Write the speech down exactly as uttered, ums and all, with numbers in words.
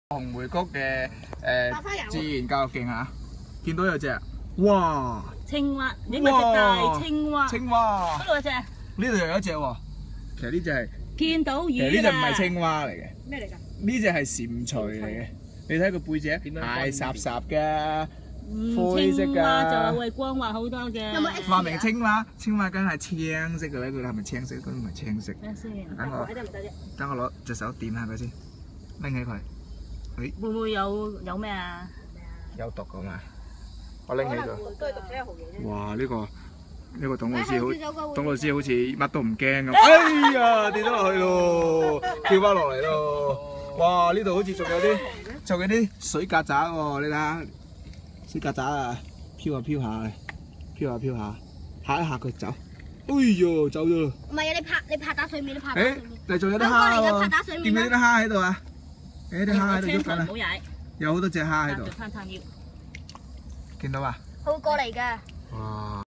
紅梅谷嘅誒自然教育徑啊，見到有隻，哇！ 青蛙，呢個隻大青蛙。 青蛙。 嗰度有隻。 呢度又有一隻喎，其實呢隻係。 見到魚其實呢隻唔係青蛙嚟嘅。 咩嚟㗎？ 呢隻係蟾蜍嚟嘅，你睇個背脊，鞋霎霎嘅，灰色㗎。 青蛙就會光滑好多嘅。有冇 X 話明青蛙，青蛙梗係青色嘅咧，佢係咪青色？佢唔係青色。 等先。 等我，等我攞隻手掂下佢先，拎起佢。誒。 會唔會有有咩啊？ 有毒㗎嘛？我拎起佢。哇！呢個呢個董老師好，董老師好似乜都唔驚咁。哎呀，跌咗落去咯，跳翻落嚟咯。哇！呢度好似仲有啲，仲有啲水曱甴喎，你睇下，水曱甴啊，飄下飄下，飄下飄下，嚇一嚇佢走。哎呦，走咗咯。 唔係啊，你拍你拍打水面，你拍打水面。 誒，仲有啲蝦喎，見唔見啲蝦喺度啊？誒，啲蝦喺度喐緊啊！有好多隻蝦喺度。見到啊？ 佢會過嚟㗎。 哇！